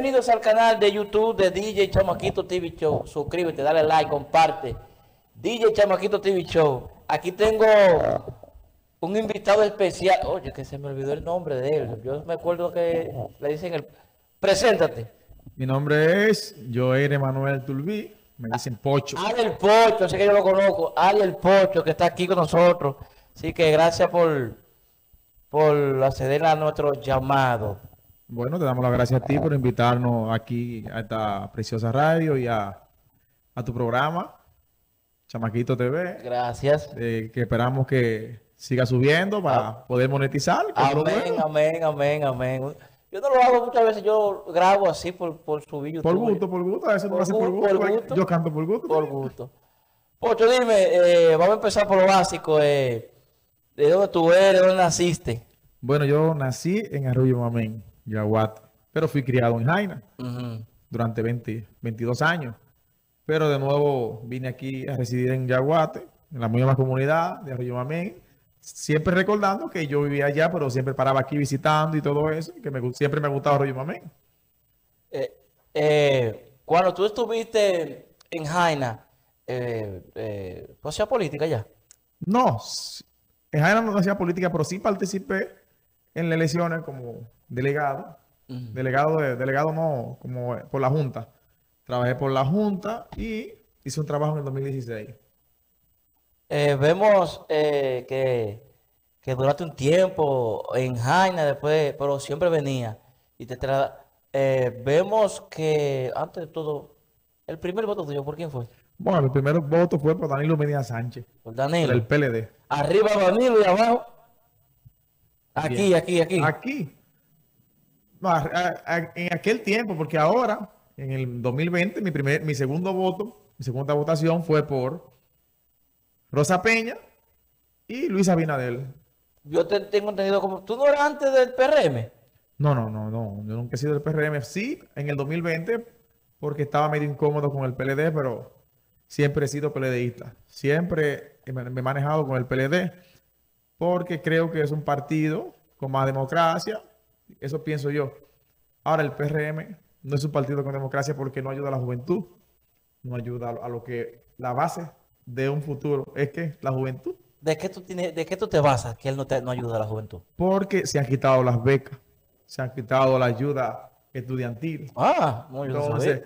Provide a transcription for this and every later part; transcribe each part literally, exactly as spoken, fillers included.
Bienvenidos al canal de YouTube de D J Chamaquito T V Show. Suscríbete, dale like, comparte. D J Chamaquito T V Show. Aquí tengo un invitado especial. Oye, que se me olvidó el nombre de él. Yo me acuerdo que le dicen el... Preséntate. Mi nombre es Joel Emanuel Tulbí. Me dicen Pocho. Ali el Pocho, así que yo lo conozco. Ali el Pocho, que está aquí con nosotros. Así que gracias por, por acceder a nuestro llamado. Bueno, te damos las gracias a ti por invitarnos aquí a esta preciosa radio y a, a tu programa, Chamaquito T V. Gracias. Eh, que esperamos que siga subiendo para Ah. poder monetizar. que es lo Amén, bueno. amén, amén, amén. Yo no lo hago muchas veces, yo grabo así por, por subir YouTube. Por gusto, por gusto. A veces no Por lo hace por gu- gusto. por gusto. Yo canto por gusto. Por gusto. Pocho, dime, eh, vamos a empezar por lo básico. Eh, ¿de dónde tú eres? ¿Dónde naciste? Bueno, yo nací en Arroyo Mamén, Yaguate, pero fui criado en Jaina Ujú. durante veinte, veintidós años. Pero de nuevo vine aquí a residir en Yaguate, en la misma comunidad de Arroyo Mamén, siempre recordando que yo vivía allá, pero siempre paraba aquí visitando y todo eso, y que me, gu- siempre me gustaba Arroyo Mamén. Eh, eh, cuando tú estuviste en Jaina, eh, eh, ¿tú hacías política ya? No, s- en Jaina no hacía política, pero sí participé en las elecciones como delegado. Ujú. Delegado, de, delegado no, como por la Junta. Trabajé por la Junta y hice un trabajo en el dos mil dieciséis. Eh, vemos eh, que, que duraste un tiempo en Jaina, después, pero siempre venía y te tra- eh, vemos que antes de todo, el primer voto tuyo, ¿por quién fue? Bueno, el primer voto fue por Danilo Medina Sánchez, Por por Danilo. el P L D. Arriba Danilo y abajo. Aquí, Bien. aquí, aquí. Aquí. No, a- a- a- en aquel tiempo, porque ahora, en el dos mil veinte, mi, primer, mi segundo voto, mi segunda votación fue por Rosa Peña y Luis Abinadel. Yo te tengo entendido como, ¿tú no eras antes del P R M? No, no, no, no. Yo nunca he sido del P R M. Sí, en el dos mil veinte, porque estaba medio incómodo con el P L D, pero siempre he sido PLDista. Siempre he me me he manejado con el P L D, porque creo que es un partido con más democracia. Eso pienso yo. Ahora, el P R M no es un partido con democracia porque no ayuda a la juventud, no ayuda a lo, a lo que la base de un futuro es que la juventud, ¿De qué tú tienes, de qué tú te basas que él no te no ayuda a la juventud? porque se han quitado las becas, se han quitado la ayuda estudiantil. Ah, muy bien. Entonces,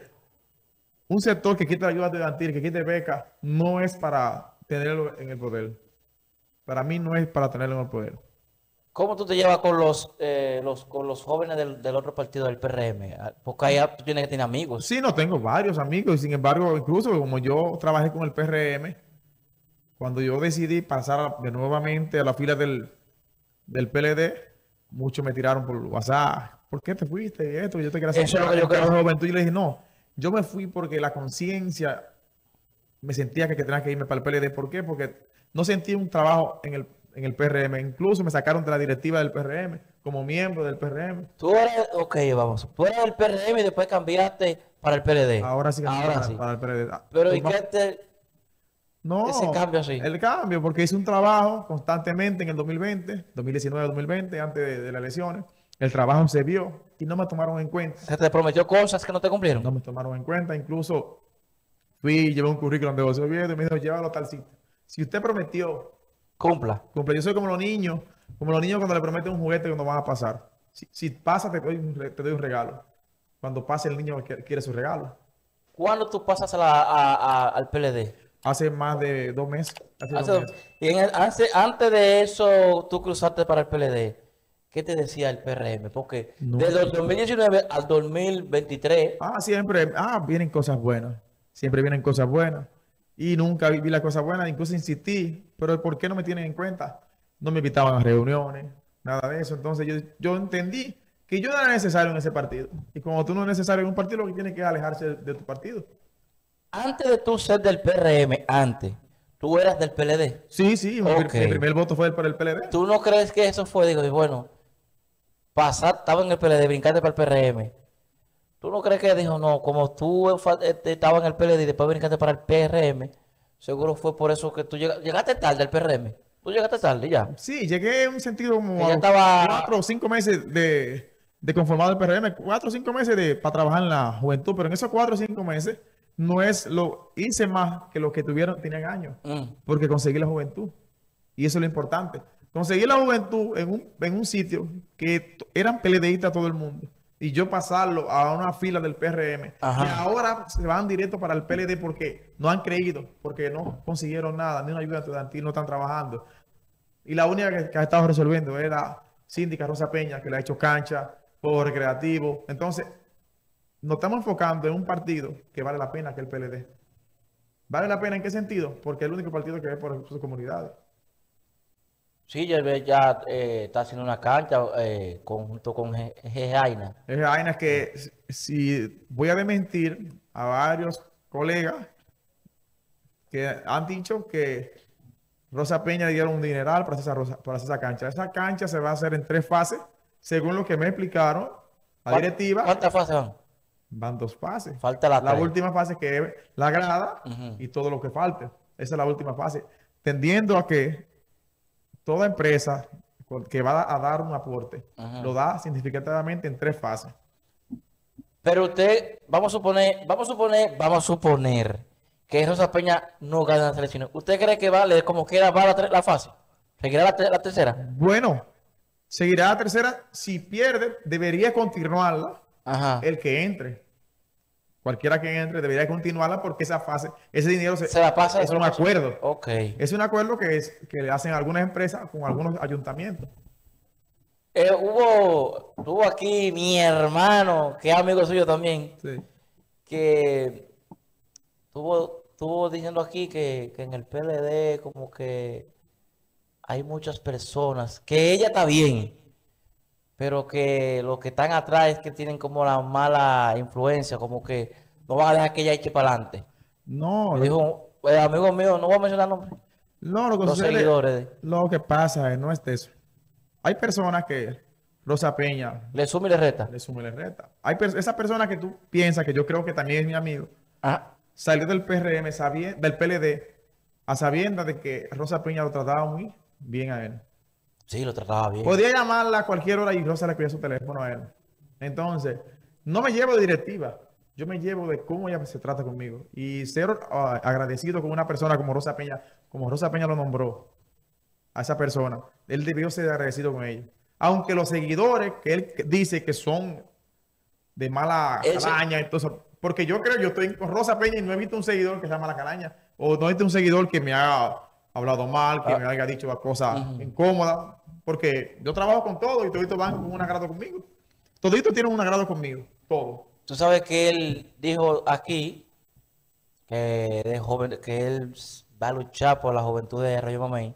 un sector que quita ayuda estudiantil, que quite becas, no es para tenerlo en el poder. Para mí no es para tenerlo en el poder. ¿Cómo tú te llevas con los, eh, los, con los jóvenes del, del otro partido del P R M? Ah, porque allá tú tienes que tener amigos. Sí, no tengo varios amigos y sin embargo, incluso como yo trabajé con el P R M, cuando yo decidí pasar a- de nuevamente a la fila del, del P L D, muchos me tiraron por WhatsApp. ¿Por qué te fuiste? Y esto, yo te quería hacer Eso es lo que yo entrar a creo. la juventud. Y yo le dije, no, yo me fui porque la conciencia me sentía que, que tenía que irme para el P L D. ¿Por qué? Porque no sentí un trabajo en el, en el P R M. Incluso me sacaron de la directiva del P R M como miembro del P R M. Tú eres, ok, vamos. Tú eres del P R M y después cambiaste para el P L D. Ahora sí que Ahora para, sí. para el P L D. Ah, Pero pues ¿y más- qué te...? No, ese cambio así? el cambio, porque hice un trabajo constantemente en el dos mil veinte, dos mil diecinueve, dos mil veinte, antes de, de las elecciones. El trabajo se vio y no me tomaron en cuenta. ¿Se te prometió cosas que no te cumplieron? No me tomaron en cuenta. Incluso fui, llevé un currículum de José Oviedo y me dijo, llévalo a tal sitio. Si usted prometió, Cumpla. cumple. Yo soy como los niños, como los niños cuando le prometen un juguete que no van a pasar. Si, si pasa, te doy, un, re- te doy un regalo. Cuando pase, el niño quiere, quiere su regalo. ¿Cuándo tú pasas a la, a- a- al P L D? Hace más de dos meses. Hace Hace dos dos- meses. y en el- antes, antes de eso, tú cruzaste para el P L D. ¿Qué te decía el P R M? Porque No. desde el dos mil diecinueve al dos mil veintitrés, Ah, siempre, ah, vienen cosas buenas. Siempre vienen cosas buenas. Y nunca vi, vi las cosas buenas, incluso insistí, pero ¿por qué no me tienen en cuenta? No me invitaban a reuniones, nada de eso. Entonces yo, yo entendí que yo no era necesario en ese partido. Y como tú no eres necesario en un partido, lo que tienes que es alejarse de, de tu partido. antes de tú ser del P R M, antes, tú eras del P L D. Sí, sí, mi, Ok. mi primer voto fue por el P L D. ¿Tú no crees que eso fue? Digo, y bueno, pasar, estaba en el P L D, brincaste para el P R M. ¿Tú no crees que dijo, no, como tú fa- este, estabas en el P L D y después brincaste para el P R M, seguro fue por eso que tú llega- llegaste tarde al P R M? Tú llegaste tarde ya. Sí, llegué en un sentido como Ella a estaba- cuatro o cinco meses de, de conformado el P R M, cuatro o cinco meses de, para trabajar en la juventud, pero en esos cuatro o cinco meses no es lo, hice más que lo que tuvieron, tenían años, Mm. porque conseguí la juventud. Y eso es lo importante. Conseguí la juventud en un, en un sitio que t- eran PLDistas todo el mundo. Y yo pasarlo a una fila del P R M, Ajá. que ahora se van directo para el P L D porque no han creído, porque no consiguieron nada, ni una ayuda estudiantil, no están trabajando. Y la única que, que ha estado resolviendo es la síndica Rosa Peña, que le ha hecho cancha, juego recreativo. Entonces, nos estamos enfocando en un partido que vale la pena, que es el P L D. ¿Vale la pena en qué sentido? Porque es el único partido que ve por sus comunidades. Sí, ya, ya eh, está haciendo una cancha eh, conjunto con G- G- Jaina. Es vaina que si voy a desmentir a varios colegas que han dicho que Rosa Peña le dieron un dineral para hacer esa, rosa- para hacer esa cancha. Esa cancha se va a hacer en tres fases, según lo que me explicaron la ¿Cuán- directiva. ¿Cuántas fases van? Van dos fases. Falta la La tres. última fase que es la grada Ujú. y todo lo que falte. Esa es la última fase. Tendiendo a que toda empresa que va a dar un aporte Ujú. lo da significativamente en tres fases. Pero usted, vamos a suponer, vamos a suponer, vamos a suponer que Rosa Peña no gana las elecciones. ¿Usted cree que vale como quiera va la, tre- la fase? ¿Seguirá la, te- la tercera? Bueno, seguirá la tercera. Si pierde, debería continuarla Ajá. el que entre. Cualquiera que entre debería continuarla porque esa fase, ese dinero se- Se la pasa. es un acuerdo. Ok. Es un acuerdo que, es, que le hacen algunas empresas con algunos ayuntamientos. Eh, hubo, tuvo aquí mi hermano, que es amigo suyo también, Sí. que tuvo, tuvo diciendo aquí que, que en el P L D como que hay muchas personas, que ella está bien, pero que los que están atrás es que tienen como la mala influencia, como que no van a dejar que ella eche para adelante. No, Me lo, dijo, el amigo mío, no voy a mencionar nombres, no, lo que los sucede, seguidores, de- lo que pasa es, no es de eso. Hay personas que Rosa Peña le suma y le reta. le suma y le reta. Hay per- esa persona que tú piensas, que yo creo que también es mi amigo, Ah, salió del P R M, sabien- del P L D, a sabiendas de que Rosa Peña lo trataba muy bien a él. sí, lo trataba bien. Podía llamarla a cualquier hora y Rosa le pedía su teléfono a él. Entonces, no me llevo de directiva. Yo me llevo de cómo ella se trata conmigo. Y ser ah, agradecido con una persona como Rosa Peña, como Rosa Peña lo nombró a esa persona. Él debió ser agradecido con ella. Aunque los seguidores que él dice que son de mala Ese- calaña, entonces, porque yo creo, yo estoy con Rosa Peña y no he visto un seguidor que sea mala calaña. O no he visto un seguidor que me haya hablado mal, que Ah. me haya dicho cosas Ujú. incómodas. Porque yo trabajo con todo y toditos van con un agrado conmigo. Toditos tienen un agrado conmigo. Todo. Tú sabes que él dijo aquí que, de joven, que él va a luchar por la juventud de Rayo Mamey.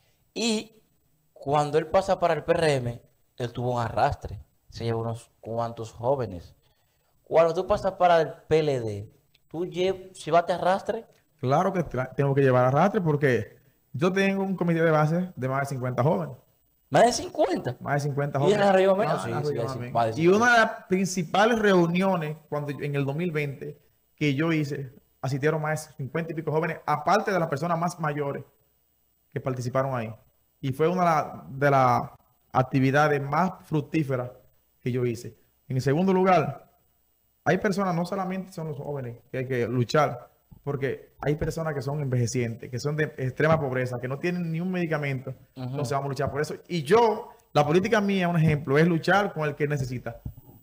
Y cuando él pasa para el P R M, él tuvo un arrastre. Se llevó unos cuantos jóvenes. Cuando tú pasas para el P L D, tú lle- si vas te arrastre, Claro que tra- tengo que llevar arrastre porque yo tengo un comité de base de más de cincuenta jóvenes. más de cincuenta. Más de cincuenta ¿Y jóvenes. en Arroyo Mamey? Ah, Sí, en sí, Arroyo sí, Mamey. más de Y una de las principales reuniones cuando yo- en el dos mil veinte que yo hice, asistieron más de cincuenta y pico jóvenes, aparte de las personas más mayores que participaron ahí. Y fue una de la- de las actividades más fructíferas que yo hice. En segundo lugar, hay personas, no solamente son los jóvenes que hay que luchar, porque hay personas que son envejecientes, que son de extrema pobreza, que no tienen ni un medicamento. Ujú. Entonces vamos a luchar por eso. Y yo, la política mía, un ejemplo, es luchar con el que necesita.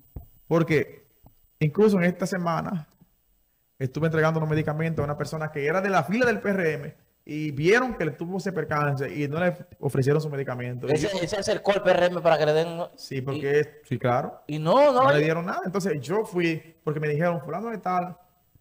Porque incluso en esta semana estuve entregando unos medicamentos a una persona que era de la fila del P R M y vieron que le tuvo ese percance y no le ofrecieron su medicamento. Y Ese, yo- ese acercó al P R M para que le den. sí, porque, es- sí, claro. Y, y no, no, No le dieron nada. Entonces yo fui, porque me dijeron, fulano de tal,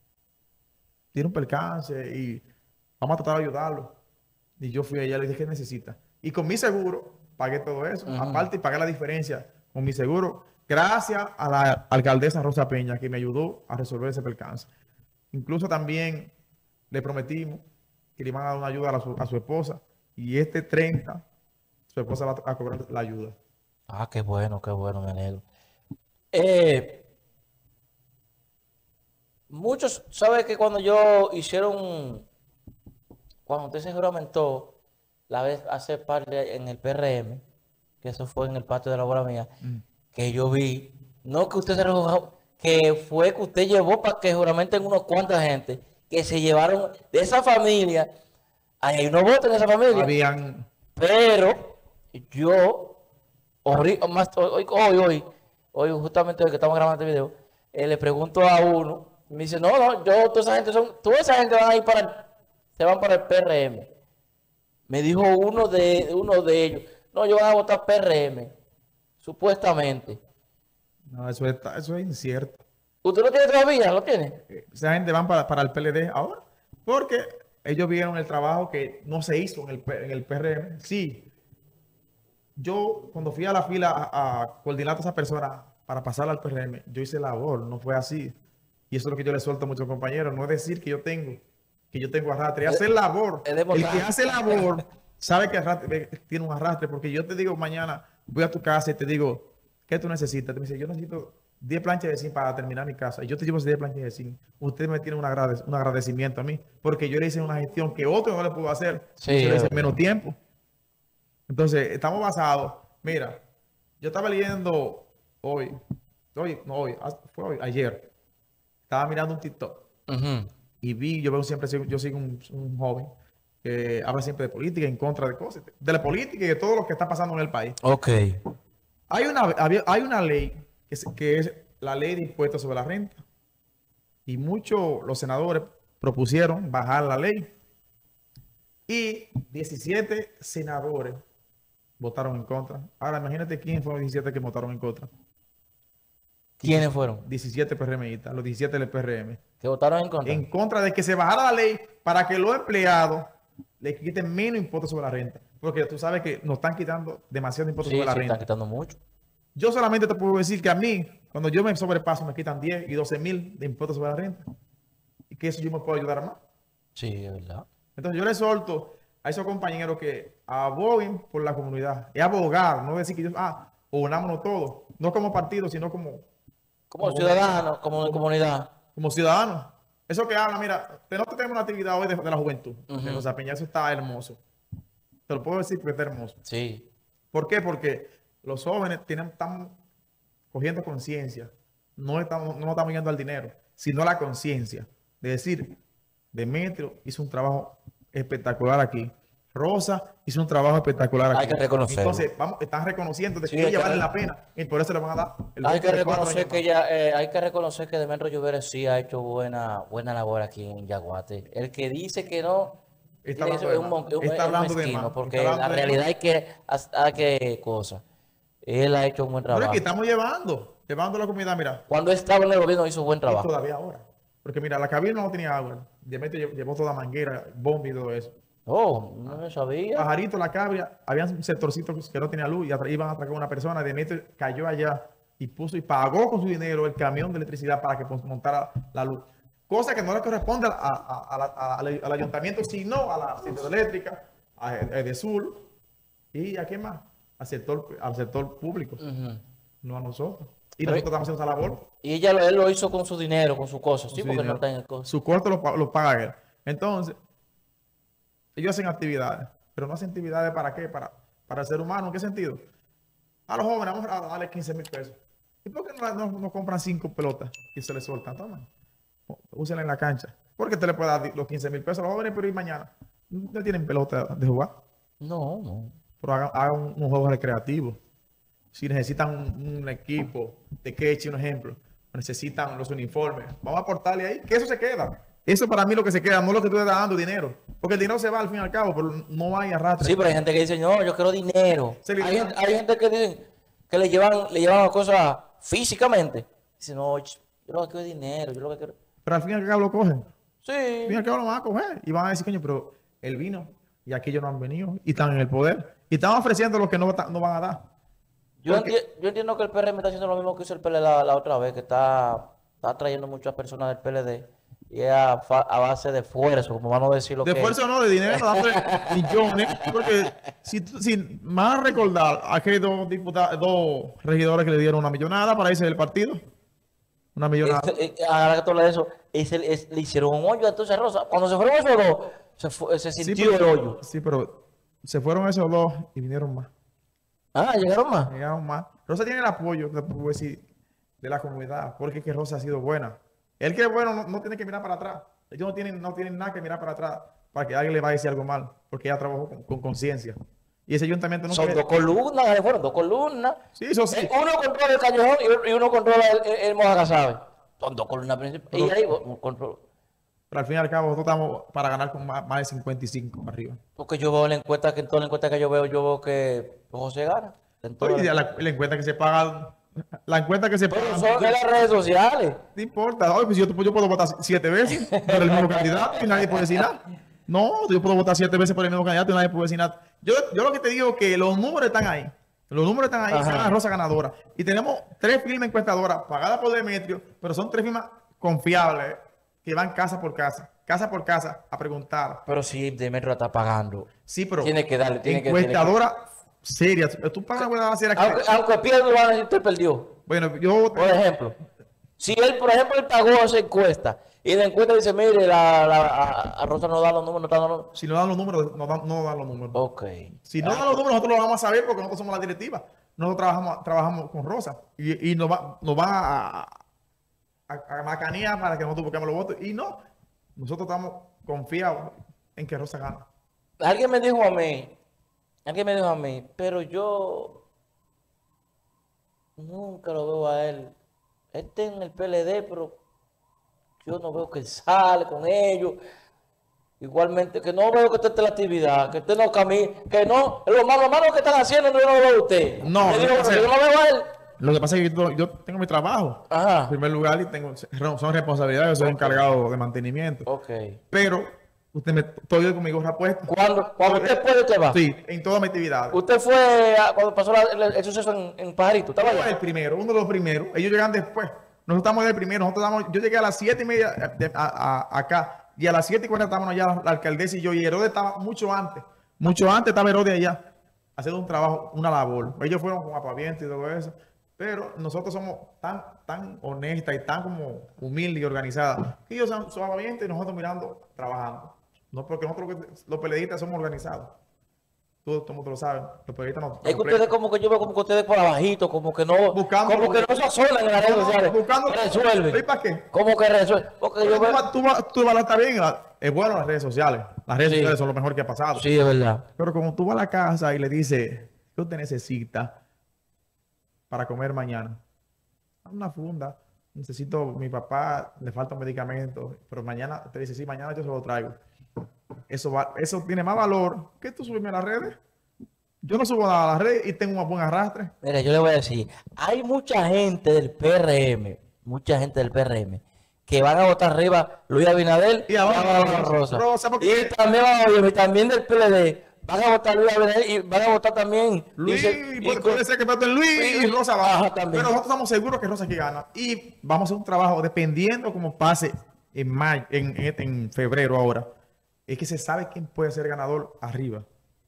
tiene un percance y vamos a tratar de ayudarlo. Y yo fui allá y le dije, ¿qué necesita? Y con mi seguro pagué todo eso. Ujú. Aparte, y pagué la diferencia con mi seguro. Gracias a la alcaldesa Rosa Peña, que me ayudó a resolver ese percance. Incluso también le prometimos que le iban a dar una ayuda a, su, a su esposa. Y este treinta, su esposa va a cobrar la ayuda. Ah, qué bueno, qué bueno, me alegro. Eh, muchos, ¿sabes que cuando yo hicieron, cuando usted se juramentó la vez hace par de- en el P R M, que eso fue en el patio de la bola mía, Mm. que yo vi, no que usted se rejugó, que fue que usted llevó para que juramenten unos cuantas gente que se llevaron de esa familia. Ahí hay unos votos en esa familia. Habían... Pero yo, hoy, más, hoy, hoy, hoy, hoy, justamente hoy que estamos grabando este video, eh, le pregunto a uno, me dice, no, no, yo, toda esa gente son, toda esa gente van a ir para, el- se van para el P R M. Me dijo uno de, uno de ellos, no, yo van a votar P R M, supuestamente. No, eso, está, eso es incierto. ¿Usted lo tiene todavía? ¿Lo tiene? Esa gente van para, para el P L D ahora, porque ellos vieron el trabajo que no se hizo en el, P- en el P R M. Sí, yo cuando fui a la fila a, a coordinar a esa persona para pasar al P R M, yo hice labor, no fue así. Y eso es lo que yo le suelto a muchos compañeros, no es decir que yo tengo, que yo tengo arrastre, es hacer labor. es El demostrar. que hace labor sabe que arrastre- tiene un arrastre, porque yo te digo mañana, voy a tu casa y te digo, ¿qué tú necesitas? Te me dice, yo necesito diez planchas de zinc para terminar mi casa. Y yo te llevo esas diez planchas de zinc. Usted me tiene un, agrade- un agradecimiento a mí, porque yo le hice una gestión que otro no le pudo hacer. Sí, y yo le es hice en menos tiempo. Entonces, estamos basados. Mira, yo estaba leyendo hoy, hoy, no hoy, ah, fue hoy, ayer. Estaba mirando un TikTok Ujú. y vi, yo veo siempre, yo sigo un, un joven que habla siempre de política, en contra de cosas, de la política y de todo lo que está pasando en el país. Ok. Hay una, había- hay una ley que es, que es la ley de impuestos sobre la renta. Y muchos, los senadores propusieron bajar la ley. Y diecisiete senadores votaron en contra. Ahora imagínate quién fueron los diecisiete que votaron en contra. ¿Quiénes fueron? diecisiete PRMistas, los diecisiete del P R M. ¿Que votaron en contra? En contra de que se bajara la ley para que los empleados le quiten menos impuestos sobre la renta. Porque tú sabes que nos están quitando demasiado impuestos Sí, sobre la sí, renta. están quitando mucho. Yo solamente te puedo decir que a mí, cuando yo me sobrepaso, me quitan diez y doce mil de impuestos sobre la renta. Y que eso yo me puedo ayudar más. Sí, es verdad. Entonces yo le solto a esos compañeros que aboguen por la comunidad. Es abogar, no decir que yo, ah, unámonos todos. No como partido, sino como, Como ciudadanos, como comunidad. como ciudadanos. Eso que habla, mira, nosotros tenemos una actividad hoy de, de la juventud. Ujú. De los Peñas, eso está hermoso. Te lo puedo decir porque está hermoso. Sí. ¿Por qué? Porque los jóvenes tienen, están cogiendo conciencia. No estamos, no estamos yendo al dinero, sino a la conciencia. De decir, Demetrio hizo un trabajo espectacular aquí. Rosa hizo un trabajo espectacular aquí. Hay que reconocerlo. Entonces, vamos, están reconociendo de Sí, que hay ella que vale re- la pena. Y por eso le van a dar el Hay voto que de cuatro reconocer años que más. ya, eh, hay que reconocer que Demetrio Lluveres sí ha hecho buena, buena labor aquí en Yaguate. El que dice que no, Está eso hablando de es un, más. mon- es un- Está es un hablando de mezquino, más. porque Está hablando la de realidad más. es que hay que cosa. Él ha hecho un buen Pero es trabajo. que estamos llevando, llevando la comunidad, mira, Cuando estaba en el gobierno hizo buen y trabajo. todavía ahora. Porque mira, la cabina no tenía agua. Demetrio lle- llevó toda manguera, bomba y todo eso. Oh, no lo sabía. Pajarito, la cabria, había un sectorcito que no tenía luz y atra- iban a atracar a una persona. Demetrio cayó allá y puso y pagó con su dinero el camión de electricidad para que pues, montara la luz. Cosa que no le corresponde a- a- a la- a- al al ayuntamiento, sino a la central eléctrica, a Edesur y a quién más, al sector, al sector público, Ujú. no a nosotros. Y Pero- nosotros estamos haciendo esa labor. Y ella lo, él lo hizo con su dinero, con sus cosas. Sí, Su porque dinero. no está en el costo. Su corte lo, pa- lo paga él. Entonces, ellos hacen actividades, pero no hacen actividades para qué, para, para el ser humano. ¿En qué sentido? A los jóvenes vamos a darle quince mil pesos. ¿Y por qué no, no- no compran cinco pelotas y se les sueltan? Toma, úsenla en la cancha. ¿Por qué te le puede dar los quince mil pesos a los jóvenes, pero y mañana no tienen pelota de jugar? No, no. Pero hagan, hagan un, un juego recreativo. Si necesitan un, un equipo de queche, un ejemplo, necesitan los uniformes, vamos a aportarle ahí, que eso se queda. Eso para mí lo que se queda, no lo que tú le estás dando dinero. Porque el dinero se va al fin y al cabo, pero no hay arrastre. Sí, pero hay gente que dice, no, yo quiero dinero. Se le- Hay gente, hay gente que dicen que le llevan, le llevan las cosas físicamente. Dice, no, ch- yo lo que quiero es dinero, yo lo que quiero. Pero al fin y al cabo lo cogen. Sí. Al fin y al cabo lo van a coger. Y van a decir, coño, pero él vino y aquí ellos no han venido y están en el poder. Y están ofreciendo lo que no, ta- no van a dar. Yo, Porque- enti- yo entiendo que el P R M está haciendo lo mismo que hizo el P L D la, la otra vez, que está, está trayendo muchas personas del P L D y es a, fa- a base de esfuerzo, como vamos a decir lo De que esfuerzo no, de dinero, dándole millones. Porque si, si más recordar, aquí hay dos diputados, dos regidores que le dieron una millonada para irse del partido. Una millonada. Este, eh, ahora que tú hablas de eso, es el- es- le hicieron un hoyo entonces a Rosa. Cuando se fueron esos dos, se, fue- se Sí, sintió pero- el hoyo. Sí, pero se fueron esos dos y vinieron más. Ah, llegaron más. Llegaron más. Rosa tiene el apoyo, te puedo decir, de la comunidad, porque es que Rosa ha sido buena. El que es bueno no, no tiene que mirar para atrás. Ellos no tienen, no tienen nada que mirar para atrás para que alguien le vaya a decir algo mal, porque ella trabajó con conciencia. Y ese ayuntamiento no Son quiere... dos columnas, fueron dos columnas. Sí, eso sí. Eh, Uno controla el callejón y uno controla el, el, el Mojacasabe. Son dos columnas principales. Y ahí vos, control. Pero al fin y al cabo, nosotros estamos para ganar con más, más de cincuenta y cinco para arriba. Porque yo veo la encuesta, que en toda la encuesta que yo veo, yo veo que José gana. En todas Oye, las- la, la encuesta que se paga, la encuesta que se Pero paga, son de las redes sociales. no importa. Oye, pues yo, yo puedo votar siete veces por el mismo candidato y nadie puede decir nada. No, yo puedo votar siete veces por el mismo candidato y nadie puede decir nada. Yo, yo lo que te digo es que los números están ahí. Los números están ahí, Ajá. están la Rosa ganadora. Y tenemos tres firmas encuestadoras pagadas por Demetrio, pero son tres firmas confiables que van casa por casa, casa por casa a preguntar. Pero si Demetrio la está pagando. Sí, pero Tiene que darle, tiene que- encuestadora seria. Tú pagas una encuestadora seria. que- Aunque, aunque pierda, lo van a decir, usted perdió. Bueno, yo... Por ejemplo. Si él, por ejemplo, él pagó esa encuesta y la encuesta dice, mire, la, la, a, a Rosa no da los números, no está dando los... Si no dan los números, no dan, no dan los números. Ok. Si no dan los números, nosotros lo vamos a saber porque nosotros somos la directiva. Nosotros trabajamos, trabajamos con Rosa y, y nos, va, nos van a, a, a macanear para que nosotros busquemos los votos. Y no, nosotros estamos confiados en que Rosa gana. Alguien me dijo a mí, alguien me dijo a mí, pero yo nunca lo veo a él. Él está en el P L D, pero yo no veo que él sale con ellos. Igualmente, que no veo que usted esté en la actividad, que usted no camine, que no, lo malo, lo malo que están haciendo, yo no lo veo a usted. No, Me lo dijo, que pasa yo es- no veo a él. Lo que pasa es que yo, yo tengo mi trabajo Ajá. en primer lugar y tengo, son responsabilidades, yo soy encargado de mantenimiento. Ok. Pero usted me estoy con mi gorra puesta. Cuando, cuando usted puede, usted va. Sí, en todas mis actividades. Usted fue a- cuando pasó la- el, el suceso en, en Pajarito, ¿estaba Yo allá? el primero, uno de los primeros. Ellos llegan después. Nosotros estamos del primero. Nosotros estamos, yo llegué a las siete y media de- a- a- acá. Y a las siete y cuarenta estábamos allá, la alcaldesa y yo. Y Herodes estaba mucho antes. Mucho antes estaba Herodes allá. Haciendo un trabajo, una labor. Ellos fueron con apaviento y todo eso. Pero nosotros somos tan, tan honestas y tan como humildes y organizadas. Que ellos son, son apavientos y nosotros mirando, trabajando. No porque nosotros los peleadistas somos organizados. Todos, todos lo saben. Los peleadistas no. Es que ustedes como que yo veo como que ustedes por abajito, como que no, Buscando- como que no se asolan en las redes No, no, sociales. buscando- Resuelven. ¿Y para qué? Como que resuelven. Porque yo Tú, veo... vas- tú, vas- tú vas a estar bien. la- Es bueno las redes sociales. Las redes Sí. sociales son lo mejor que ha pasado. Sí, es verdad. Pero como tú vas a la casa y le dices, ¿qué usted necesita para comer mañana? Una funda. Necesito, mi papá le falta un medicamento, pero mañana te dice, sí, mañana yo se lo traigo. Eso, va, eso tiene más valor que tú subirme a las redes. Yo no subo nada a las redes y tengo un buen arrastre. Mira, yo le voy a decir, hay mucha gente del P R M, mucha gente del P R M, que van a votar arriba Luis Abinader Y abajo van a votar Rosa. Rosa. Rosa, Y porque- también, oye, y también del P L D, van a votar Luis Abinader y van a votar también... Luis, dice- y puede, con- puede ser que voten Luis y, y- Rosa ajá, baja. también. Pero nosotros estamos seguros que Rosa aquí gana. Y vamos a hacer un trabajo dependiendo cómo pase en mayo, en, en, en febrero ahora. Es que se sabe quién puede ser ganador arriba.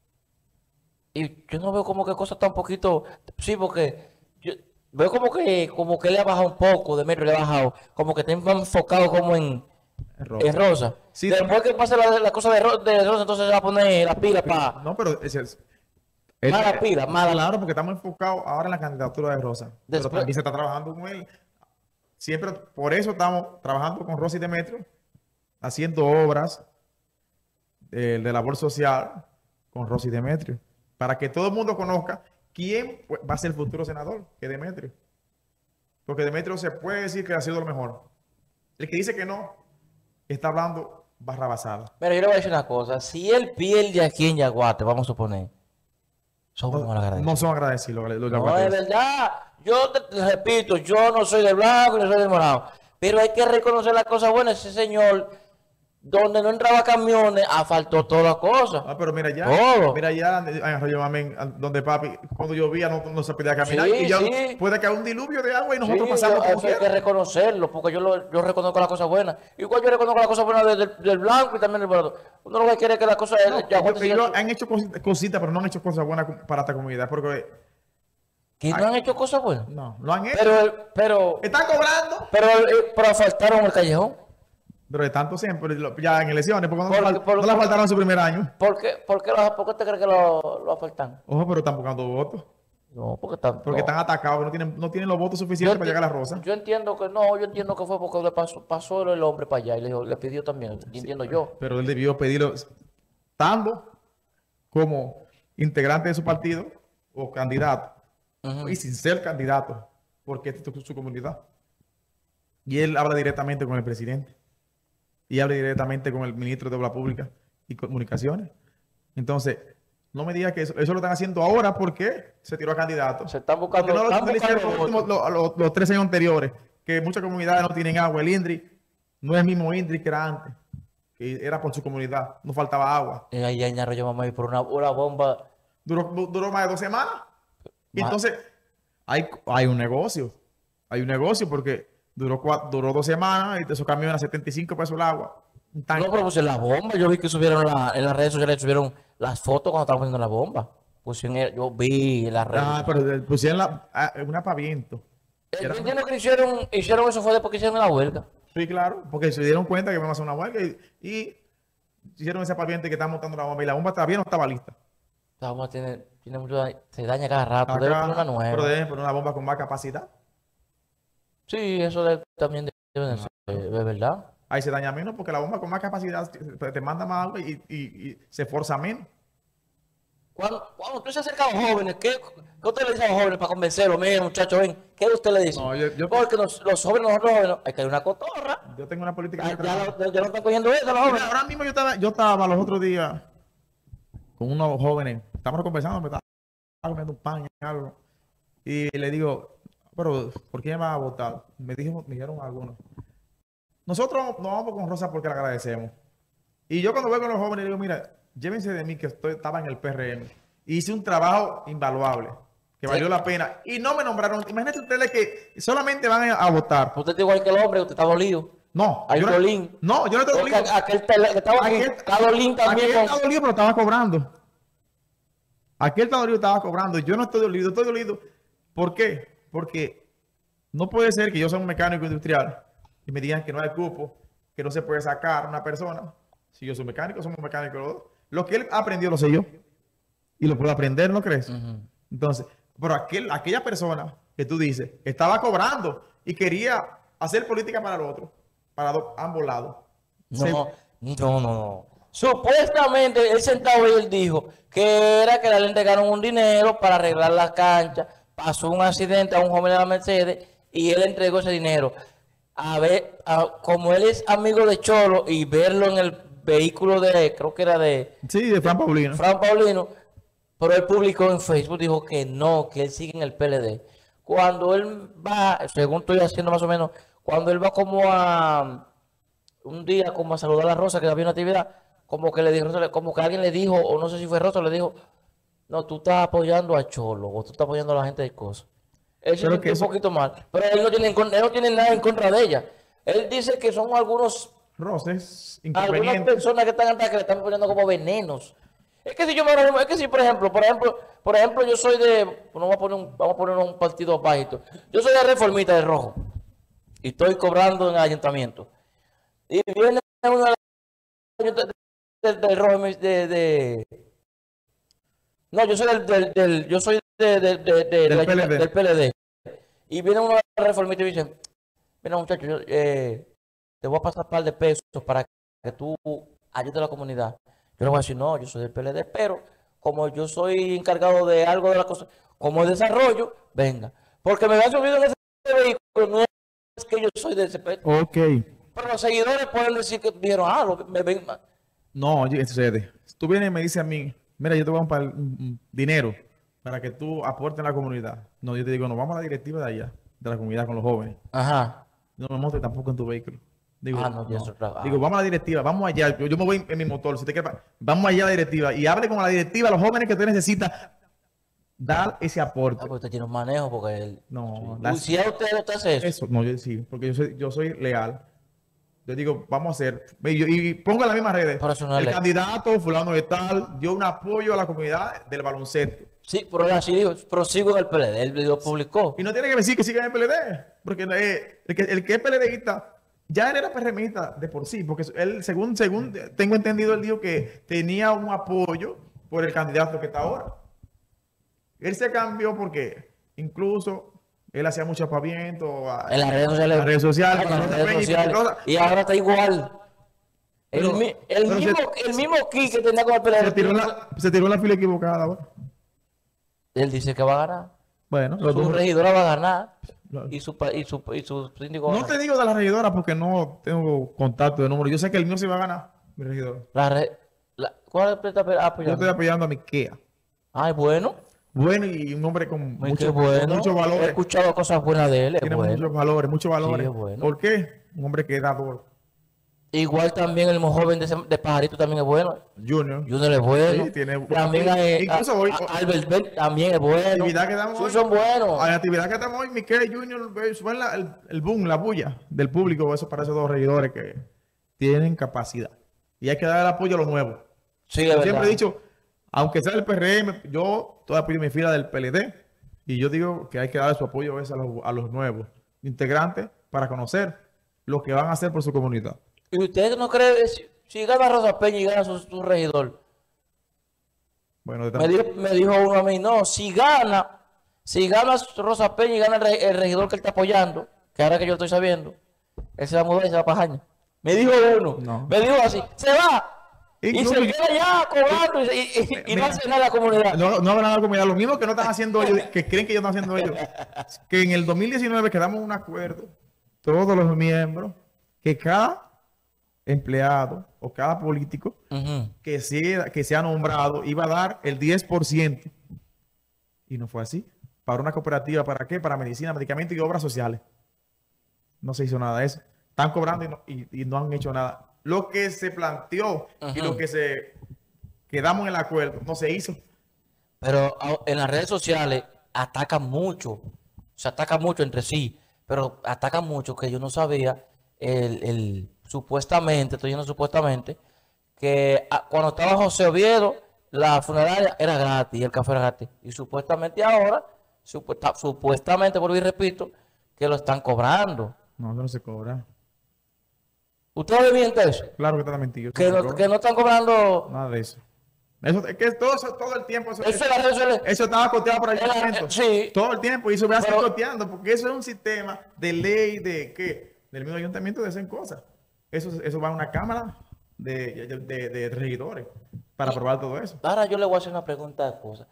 Y yo no veo como que cosas tan poquito, sí, porque yo veo como que como que le ha bajado un poco, de metro le ha bajado, como que está más enfocado como en, Rosa. en Rosa. Sí, Después que pase la, la cosa de, Ro- de Rosa, entonces se va a poner la pila para... No, pero ese es. Mala pila, mala. Claro, porque estamos enfocados ahora en la candidatura de Rosa. Pero Después- también se está trabajando con él. Siempre, por eso estamos trabajando con Rosa y Demetrio, haciendo obras de, de labor social con Rosa y Demetrio, para que todo el mundo conozca quién pues, va a ser el futuro senador, que es Demetrio. Porque Demetrio se puede decir que ha sido lo mejor. El que dice que no, está hablando barra basada. Mira, yo le voy a decir una cosa, si él pierde aquí en Yaguate, vamos a suponer, somos No, mal agradecidos. no son agradecidos los, los No, yaguateros. es verdad. Yo te, te repito, yo no soy de blanco y no soy de morado. Pero hay que reconocer las cosas buenas. Ese señor, donde no entraba camiones, asfaltó todas las cosas. Ah, pero mira ya, Todo. mira ya en Arroyo Mamén, donde papi, cuando llovía no, no se podía caminar. Sí, y ya sí. puede caer un diluvio de agua y Sí, nosotros pasamos yo- como eso hay que quiera. reconocerlo, porque yo, lo, yo reconozco las cosas buenas. Igual yo reconozco las cosas buenas del, del- del blanco y también del morado. Uno lo que quiere es que las cosas... No, el Yaguate ellos, ellos siga- han hecho cosi- cositas, pero no han hecho cosas buenas para esta comunidad, porque que no han hecho cosas buenas. no, lo han hecho. Pero, pero, Están cobrando. pero, eh, pero asfaltaron el callejón. Pero de tanto siempre, lo- ya en elecciones, porque no, Por- le fal- por- no le faltaron en su primer año. ¿Por qué, por qué, lo- por qué te crees que lo, lo asfaltan? Ojo, pero están buscando votos. No, porque están, Porque no. están atacados, que no tienen, no tienen los votos Yo, suficientes para enti- llegar a la Rosa. yo entiendo que no, yo entiendo que fue porque le pasó, pasó el hombre para allá y le, dijo- le pidió también, yo entiendo yo. Pero él debió pedirlo estando como integrante de su partido o candidato. Ujú. Y sin ser candidato, porque esta es su comunidad. Y él habla directamente con el presidente. Y habla directamente con el ministro de Obras Públicas y Comunicaciones. Entonces, no me diga que eso, eso lo están haciendo ahora porque se tiró a candidato. Se están Porque buscando, no lo, están no lo hicieron buscando los, últimos- votos. los- los- los tres años anteriores, que muchas comunidades no tienen agua. El INDRI no es el mismo INDRI que era antes, que era por su comunidad, no faltaba agua. Y ahí en Arroyo Mamey por una, una bomba. Duró, duró más de dos semanas. Y Ma- entonces, hay, hay un negocio. Hay un negocio porque duró, cua- duró dos semanas y esos camiones a setenta y cinco pesos el agua. Un tanque. No, pero pues en la bomba, yo vi que subieron la- en las redes sociales, subieron las fotos cuando estaban poniendo la bomba. Pusieron, el- yo vi en las redes. Ah, pero le pusieron la, ah, un apaviento. Eh, Yo Era- entiendo que hicieron, hicieron eso fue después que hicieron la huelga. Sí, claro, porque se dieron cuenta que vamos a hacer una huelga y, y hicieron ese apaviento que están montando la bomba y la bomba todavía no estaba lista. La bomba tiene, tiene mucho daño, se daña cada rato, debe Acá, poner una nueva. pero deben poner una bomba con más capacidad. Sí, eso de- también debe de ser, eh, es verdad. Ahí se daña menos porque la bomba con más capacidad te, te manda más agua y, y- y se forza menos. Cuando, cuando tú se acerca a los jóvenes, ¿qué, qué usted le dice a los jóvenes para convencerlos? Mira, muchachos, ven, ¿qué usted le dice? No, yo- yo- Porque los, los jóvenes, nosotros jóvenes, hay que hay una cotorra. Yo tengo una política. Ya, de ya, trabajo. lo- ya no están cogiendo eso los Mira, jóvenes. ahora mismo yo estaba, yo estaba los otros días con unos jóvenes, estábamos conversando, me estaba comiendo un pan y algo, y le digo, pero ¿por qué me vas a votar? Me dijo, me dijeron algunos. Nosotros nos vamos con Rosa porque le agradecemos. Y yo cuando voy con los jóvenes le digo, mira, llévense de mí que estoy, estaba en el P R M. Hice un trabajo invaluable, que valió la pena. Y no me nombraron. Imagínate ustedes que solamente van a, a votar. Usted está igual que el hombre, usted está dolido. No, Hay yo no, Dolín. no, yo no estoy Porque dolido. aquel tele- que estaba aquí, Aquel- está Dolín también Aquel con... está dolido, pero estaba cobrando. Aquel está dolido, estaba cobrando. Yo no estoy dolido, estoy dolido. ¿Por qué? Porque no puede ser que yo sea un mecánico industrial y me digan que no hay cupo, que no se puede sacar una persona. Si yo soy mecánico, somos mecánicos los dos. Lo que él aprendió lo sé yo. Y lo puedo aprender, ¿no crees? Ujú. Entonces, pero aquel, aquella persona que tú dices estaba cobrando y quería hacer política para el otro, para do- ambos lados. Se- No, no, no, no. Supuestamente él sentado y él dijo que era que le entregaron un dinero para arreglar las canchas. Pasó un accidente a un joven de la Mercedes y él entregó ese dinero. A ver, a- como él es amigo de Cholo y verlo en el vehículo de, creo que era de Sí, de Fran Paulino. Fran Paulino, pero él publicó en Facebook, dijo que no, que él sigue en el P L D. Cuando él va, según estoy haciendo más o menos, cuando él va como a un día como a saludar a la Rosa, que había una actividad, como que le dijo, como que alguien le dijo, o no sé si fue Rosa, le dijo, no, tú estás apoyando a Cholo, o tú estás apoyando a la gente de cosas. Él se Pero sintió que un eso- poquito mal, pero él no, tiene, en con- él no tiene nada en contra de ella. Él dice que son algunos Roces, algunas inconvenientes. personas que están atrás que le están poniendo como venenos. Es que si yo me es que si por ejemplo, por ejemplo, por ejemplo, yo soy de, no vamos a poner un, vamos a poner un partido bajito. Yo soy de reformista de rojo y estoy cobrando en el ayuntamiento. Y viene uno de, de, del rojo y me- de, de- no, yo soy del, del, del- yo soy de, de, de- de- Del del- P L D. del P L D. Y viene uno de reformista y me dice, mira muchacho, yo, eh, te voy a pasar un par de pesos para que tú ayudes a la comunidad. Yo le voy a decir, no, yo soy del P L D, pero como yo soy encargado de algo de la cosa, como el desarrollo, venga. Porque me han subido en ese vehículo, no es que yo soy de ese P L D. Ok. Pero los seguidores pueden decir que dijeron, ah, lo que me ven. No, oye, sucede. Tú vienes y me dices a mí, mira, yo te voy a dar un, un dinero para que tú aportes en la comunidad. No, yo te digo, no, vamos a la directiva de allá, de la comunidad con los jóvenes. Ajá. No me montes tampoco en tu vehículo. Digo, Ah, no, ya eso es trabajo. Digo, vamos a la directiva, vamos allá. Yo, yo me voy en mi motor, si te quieres, vamos allá a la directiva y hable con la directiva, los jóvenes que tú necesitas dar ese Ah, aporte. porque usted tiene un manejo, porque él. No, Sí. las- Si a usted no te hace eso. Eso, no, yo sí, porque yo soy, yo soy leal. Yo digo, vamos a hacer, y, yo- y pongo en las mismas redes, Pero eso no es el leal. candidato fulano de tal dio un apoyo a la comunidad del baloncesto. Sí, pero él así dijo, prosigo en el P L D. Él lo publicó. Y no tiene que decir que siga en el P L D, porque eh, el, que, el que es PLDista, ya él era PRMista de por sí, porque él, según, según tengo entendido, él dijo que tenía un apoyo por el candidato que está ahora. Él se cambió porque incluso él hacía mucho apaviento a- En las redes sociales. en las redes sociales, En para las Rosa redes Peña y sociales. Rosa- Y ahora está igual. El, Pero- mi- el pero mismo, se- el mismo ki que tenía con el P L D. se tiró la, se tiró la fila equivocada. Bueno, Él dice que va a ganar. Bueno, los Su dos- regidora va a ganar. Lo- Y su, pa- y su, y su síndico va a no te ganar. digo de la regidora porque no tengo contacto de número. Yo sé que el mío se va a ganar, mi regidor. La re- la- ¿Cuál es el está Yo apoyando? estoy apoyando a mi Kea. Ay, bueno. Bueno y un hombre con Muy mucho- qué bueno. con muchos He valores. escuchado cosas buenas de él. Es Tiene bueno. muchos valores, muchos valores. es bueno. ¿Por qué? Un hombre que da duro. Igual también el más joven de, ese- de Pajarito también es bueno. Junior. Junior es bueno. Sí, tiene- También hay, Incluso a- hoy- a- Albert Bell también es bueno. actividad que damos Sí, hoy. son buenos. A la actividad que estamos hoy, Miquel Junior, ve, suben la- el, el boom, la bulla del público, eso para esos dos regidores que tienen capacidad. Y hay que dar el apoyo a los nuevos. Sí, es Yo verdad. siempre he dicho, aunque sea el P R M, yo todavía apoyo mi fila del P L D y yo digo que hay que dar su apoyo a, veces a, los, a los nuevos integrantes para conocer lo que van a hacer por su comunidad. ¿Y usted no cree, si, si gana Rosa Peña y gana su, su regidor? Bueno, de Me tam- dijo, me dijo uno a mí, no, si gana, si gana Rosa Peña y gana el, re- el regidor que él está apoyando, que ahora que yo estoy sabiendo, él se va a mudar y se va para Jaña. Me dijo uno, No. me dijo así, se va. Incluso- y se queda allá cobrando y, y- y- y no Mira, hace nada a la comunidad. No, no habrá nada como ya. Lo mismo que no están haciendo ellos, que creen que ellos están haciendo ellos. Que en el dos mil diecinueve quedamos un acuerdo, todos los miembros, que cada empleado o cada político Ujú. que sea, que sea nombrado iba a dar el diez por ciento. Y no fue así. Para una cooperativa, ¿para qué? Para medicina, medicamentos y obras sociales. No se hizo nada de eso. Están cobrando y no, y- y no han hecho nada. Lo que se planteó y Ujú. lo que se quedamos en el acuerdo no se hizo. Pero a- en las redes sociales atacan mucho, se atacan mucho entre sí, pero atacan mucho que yo no sabía, el, el- supuestamente, estoy diciendo supuestamente, que ah, cuando estaba José Oviedo, la funeraria era gratis, el café era gratis, y supuestamente ahora, supuesta- supuestamente, vuelvo y repito, que lo están cobrando. No, eso no se cobra. ¿Ustedes mienten eso? Claro que está mentido. Que no, que no están cobrando. Nada de eso. Eso es que todo, eso- todo el tiempo. Eso, Eso en las redes sociales. eso estaba costeado por el Era- ayuntamiento. sí. Todo el tiempo. Y eso va a seguir Pero- costeando. Porque eso es un sistema de ley de ¿qué? Del mismo ayuntamiento de hacer cosas. Eso, eso va a una cámara de, de, de- de regidores para aprobar todo eso. Ahora yo le voy a hacer una pregunta de cosas.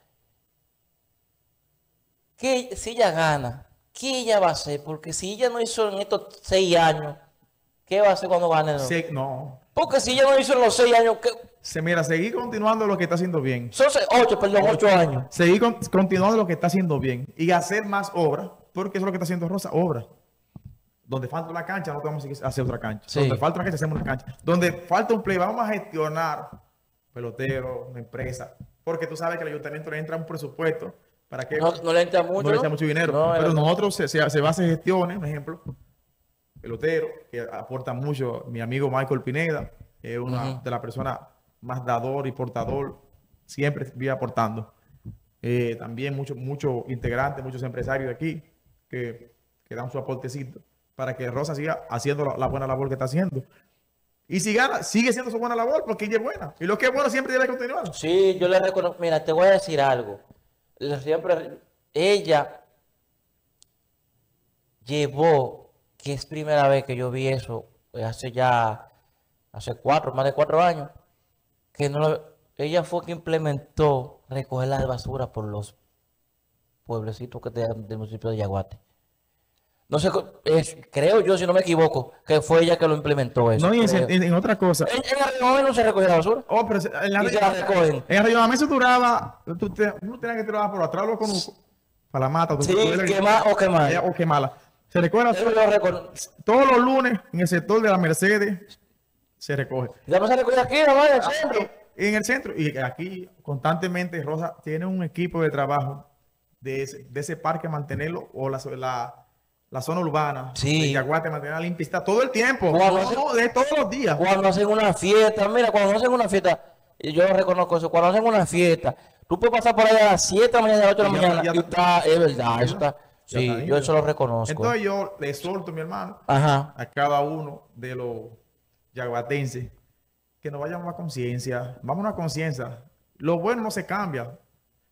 ¿Qué, si ella gana, ¿qué ella va a hacer? Porque si ella no hizo en estos seis años, ¿qué va a hacer cuando gane? No? Se- no. Porque si ella no hizo en los seis años, ¿qué? Se mira, seguir continuando lo que está haciendo bien. Son seis- ocho, perdón, ocho años. Seguir con- continuando lo que está haciendo bien. Y hacer más obras. Porque eso es lo que está haciendo Rosa, obras. Donde falta una cancha, no podemos seguir hacer otra cancha. Sí. Donde falta una cancha, hacemos una cancha. Donde falta un play, vamos a gestionar pelotero, una empresa. Porque tú sabes que el ayuntamiento le entra un presupuesto para que No, no le entra mucho. no le echa mucho dinero. No, pero era- nosotros se, se, se va a hacer gestiones, un ejemplo, pelotero, que aporta mucho. Mi amigo Michael Pineda es una Ujú. de las personas más dador y portador, siempre vive aportando. Eh, también muchos muchos integrantes, muchos empresarios de aquí que, que dan su aportecito para que Rosa siga haciendo la, la buena labor que está haciendo. Y si gana, sigue siendo su buena labor porque ella es buena. Y lo que es bueno siempre debe continuar. Sí, yo le reconozco. Mira, te voy a decir algo. Le- Siempre, ella llevó, que es primera vez que yo vi eso, eh, hace ya, hace cuatro, más de cuatro años, que no lo- ella fue que implementó recoger las basuras por los pueblecitos que te- del municipio de Yaguate. No sé, co- es- creo yo, si no me equivoco, que fue ella que lo implementó eso. No, y en, creo. en- en otra cosa. En, en Arredondo no se recogía la basura. Oh, pero se- en la, Y se la recogen. en el regionamiento duraba, tú, te, tú tenías que tirar por atrás, con para la mata. tú- Sí, tú- quemar o quemar. o quemarla. Se recoge la Eso lo recono- todos los lunes en el sector de la Mercedes se recoge. Ya se recoge aquí, no vaya al centro. En el centro, y aquí constantemente Rosa tiene un equipo de trabajo de ese, de ese parque mantenerlo, o la, la, la zona urbana Sí. de Yaguate mantenerla limpia, está todo el tiempo, Cuando no, hace- no, de todos los días. Cuando hacen una fiesta, mira, cuando hacen una fiesta, y yo reconozco eso, cuando hacen una fiesta, tú puedes pasar por allá a las siete de la mañana, a las ocho de la Y ya- mañana, ya- y está, es verdad, eso está, Ya sí, está yo limpio. eso lo reconozco. Entonces yo le exhorto, mi hermano, Ajá, a cada uno de los yaguatenses que nos vayamos a conciencia, vamos a una conciencia. Lo bueno no se cambia.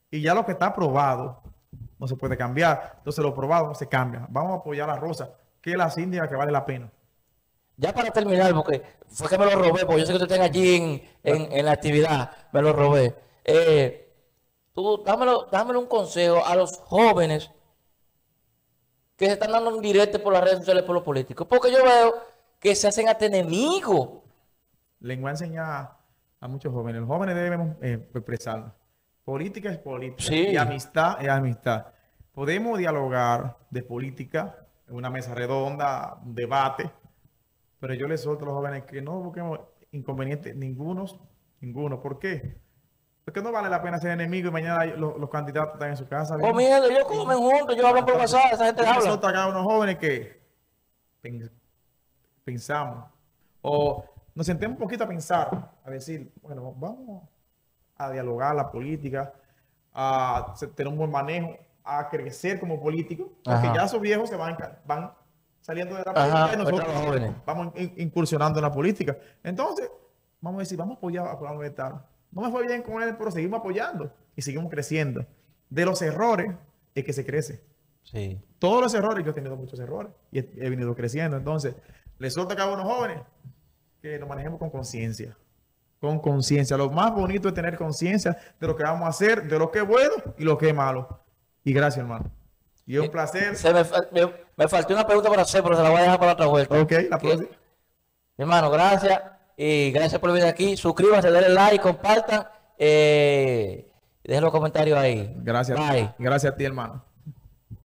Y ya lo que está aprobado no se puede cambiar. Entonces lo probado no se cambia. Vamos a apoyar a Rosa, que es la síndica que vale la pena. Ya para terminar, porque fue que me lo robé, porque yo sé que usted está allí en, en, en la actividad, me lo robé. Eh, tú, dámelo, dámelo un consejo a los jóvenes que se están dando un directo por las redes sociales por los políticos, porque yo veo que se hacen hasta enemigos. Le voy a enseñar a muchos jóvenes. Los jóvenes debemos eh, expresarnos. Política es política. Sí. Y amistad es amistad. Podemos dialogar de política en una mesa redonda, un debate, pero yo les suelto a los jóvenes que no busquemos inconvenientes ningunos, ninguno. ¿Por qué? Porque no vale la pena ser enemigo y mañana los, los candidatos están en su casa. Comiendo, ellos comen juntos, ellos hablan por WhatsApp, esa gente habla. Nosotros acá unos jóvenes que pensamos o nos sentemos un poquito a pensar, a decir, bueno, vamos a dialogar la política, a tener un buen manejo, a crecer como políticos, porque ya esos viejos se van, van saliendo de la política. Ajá, y nosotros vamos incursionando en la política. Entonces, vamos a decir, vamos a apoyar a Fulano de Tal. No me fue bien con él, pero seguimos apoyando y seguimos creciendo. De los errores es que se crece. Sí. Todos los errores, yo he tenido muchos errores y he, he venido creciendo. Entonces, les suelto a cada uno jóvenes que nos manejemos con conciencia. Con conciencia. Lo más bonito es tener conciencia de lo que vamos a hacer, de lo que es bueno y lo que es malo. Y gracias, hermano. Y es un placer. Se me, me, me faltó una pregunta para hacer, pero se la voy a dejar para otra vuelta. Ok, la próxima. Mi hermano, gracias. Y gracias por venir aquí. Suscríbanse, denle like, compartan. Eh, dejen los comentarios ahí. Gracias. Bye. Gracias a ti, hermano.